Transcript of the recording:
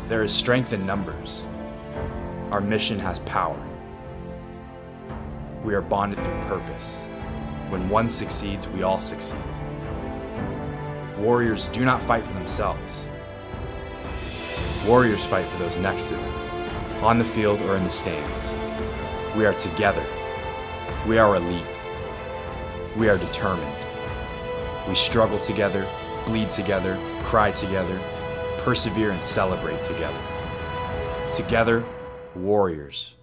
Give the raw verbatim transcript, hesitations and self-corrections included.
There is strength in numbers. Our mission has power. We are bonded through purpose. When one succeeds, we all succeed. Warriors do not fight for themselves. Warriors fight for those next to them, on the field or in the stands. We are together. We are elite. We are determined. We struggle together, bleed together, cry together, persevere and celebrate together. Together, warriors.